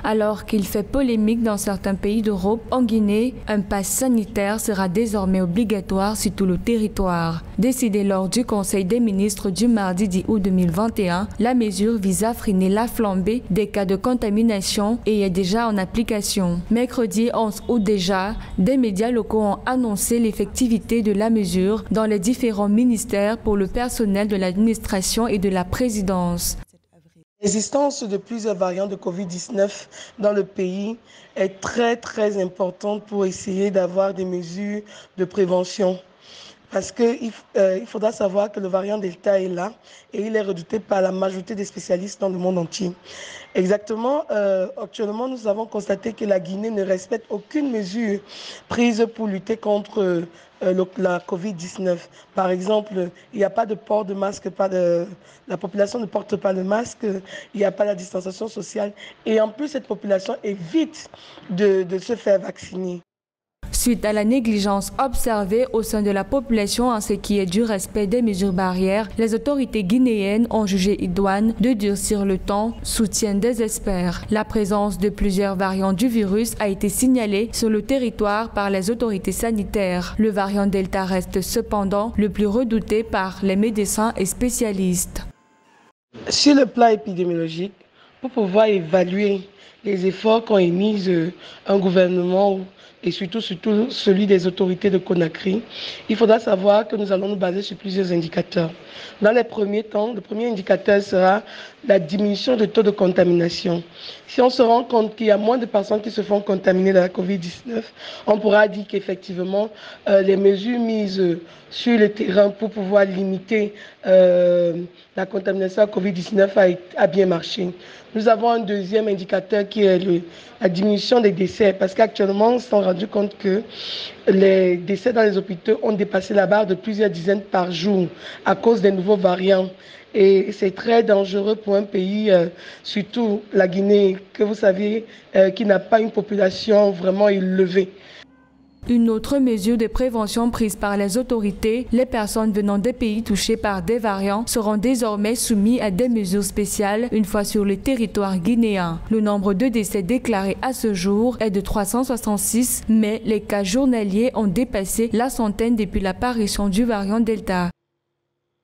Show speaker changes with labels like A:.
A: Alors qu'il fait polémique dans certains pays d'Europe, en Guinée, un pass sanitaire sera désormais obligatoire sur tout le territoire. Décidé lors du Conseil des ministres du mardi 10 août 2021, la mesure vise à freiner la flambée des cas de contamination et est déjà en application. Mercredi 11 août déjà, des médias locaux ont annoncé l'effectivité de la mesure dans les différents ministères pour le personnel de l'administration et de la présidence.
B: L'existence de plusieurs variants de Covid-19 dans le pays est très importante pour essayer d'avoir des mesures de prévention. Parce qu'il faudra savoir que le variant Delta est là et il est redouté par la majorité des spécialistes dans le monde entier. Exactement, actuellement, nous avons constaté que la Guinée ne respecte aucune mesure prise pour lutter contre la Covid-19. Par exemple, il n'y a pas de port de masque, la population ne porte pas le masque, il n'y a pas la distanciation sociale. Et en plus, cette population évite de se faire vacciner.
A: Suite à la négligence observée au sein de la population en ce qui est du respect des mesures barrières, les autorités guinéennes ont jugé idoine de durcir le ton, soutiennent des experts. La présence de plusieurs variants du virus a été signalée sur le territoire par les autorités sanitaires. Le variant Delta reste cependant le plus redouté par les médecins et spécialistes.
B: Sur le plan épidémiologique, pour pouvoir évaluer les efforts qu'ont émis un gouvernement et surtout celui des autorités de Conakry, il faudra savoir que nous allons nous baser sur plusieurs indicateurs. Dans les premiers temps, le premier indicateur sera la diminution du taux de contamination. Si on se rend compte qu'il y a moins de personnes qui se font contaminer de la Covid-19, on pourra dire qu'effectivement, les mesures mises sur le terrain pour pouvoir limiter la contamination à Covid-19 a bien marché. Nous avons un deuxième indicateur qui est la diminution des décès, parce qu'actuellement, on s'est rendu compte que les décès dans les hôpitaux ont dépassé la barre de plusieurs dizaines par jour à cause des nouveaux variants. Et c'est très dangereux pour un pays, surtout la Guinée, que vous savez, qui n'a pas une population vraiment élevée.
A: Une autre mesure de prévention prise par les autorités, les personnes venant des pays touchés par des variants seront désormais soumises à des mesures spéciales une fois sur le territoire guinéen. Le nombre de décès déclarés à ce jour est de 366, mais les cas journaliers ont dépassé la centaine depuis l'apparition du variant Delta.